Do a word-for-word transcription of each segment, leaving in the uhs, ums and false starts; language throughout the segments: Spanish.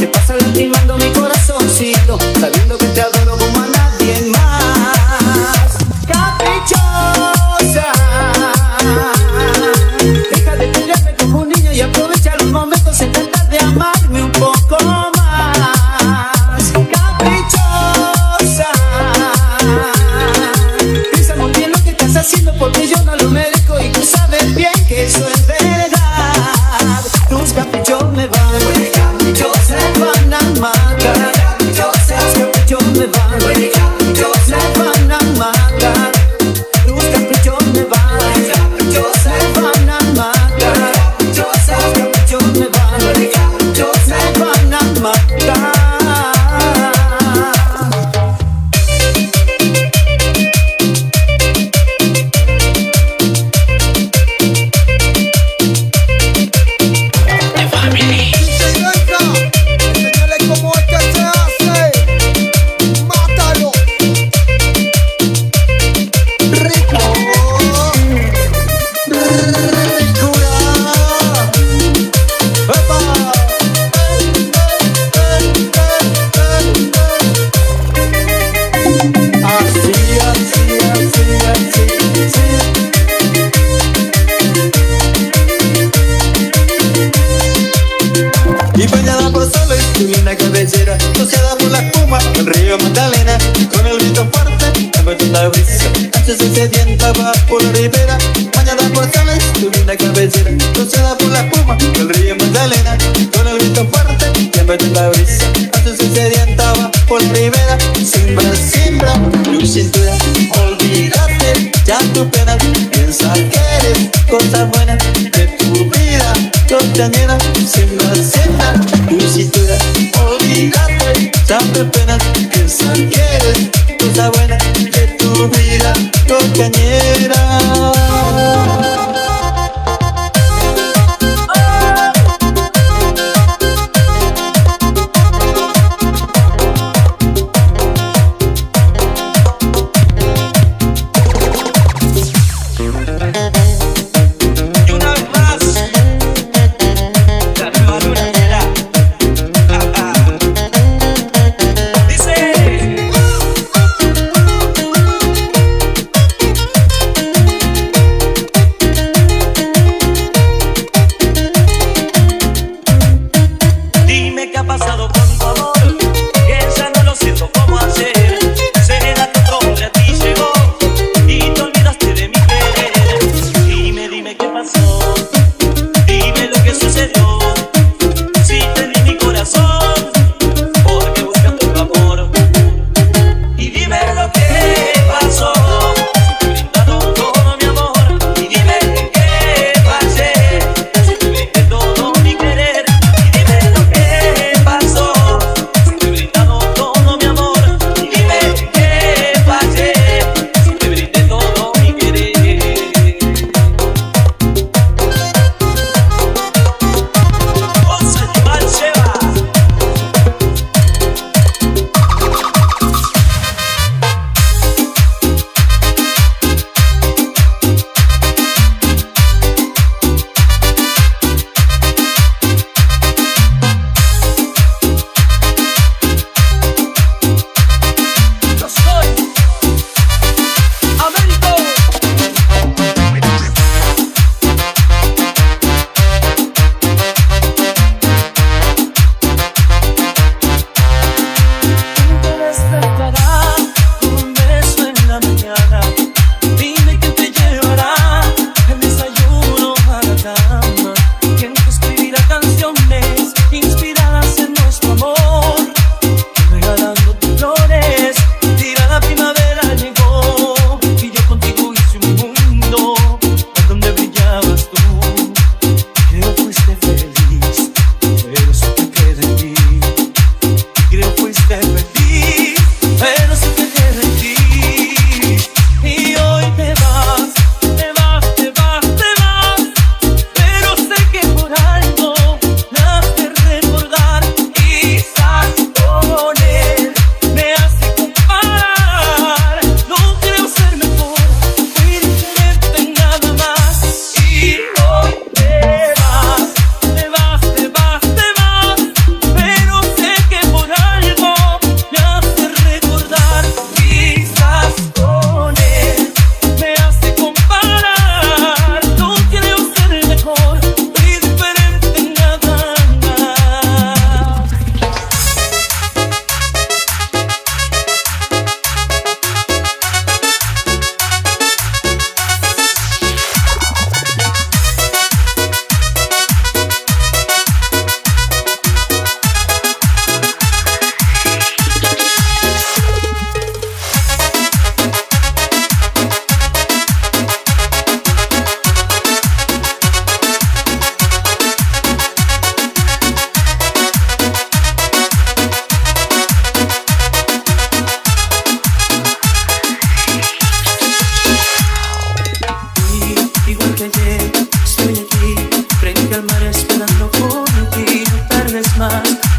te pasas lastimando mi corazoncito, sabiendo que te adoro como a nadie más. Caprichosa, deja de pelearme como un niño y aprovecha los momentos en tratar de amarme un poco más. Caprichosa, piensa muy bien lo que estás haciendo porque yo no lo merezco y tú sabes bien que eso es verdad. Tus caprichos me van, caprichos me van a matar. Tus caprichos me van, caprichos me van a matar. Tus caprichos me van, caprichos me van a matar. Tus caprichos me van, caprichos me van a matar. Y bañada por soles, tu linda cabellera, rociada por la espuma del río Magdalena, con el viento fuerte, envuelto en la brisa, antes y sedienta va por la ribera. Bañada por soles, tu linda cabellera, rociada por la espuma del río Magdalena, con el viento fuerte, envuelto en la brisa, antes y sedienta va por la ribera. Siembra, siembra, tu cintura, olvídate ya tu pena, piensa que eres cosa buena de tu vida cotidiana. Siembra, siembra, tu cintura, olvídate ya tu pena, piensa que eres cosa buena de tu vida cotidiana.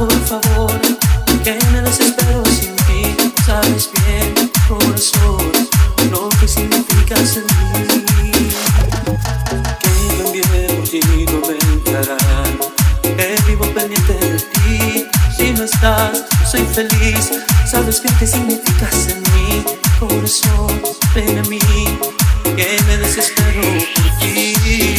por favor, que me desespero sin ti. Sabes bien, corazón, lo que significas en mí. Que cambié por ti, no me entrarán, que vivo pendiente de ti. Si no estás, no soy feliz. Sabes bien qué significas en mí. Corazón, ven a mí, que me desespero por ti.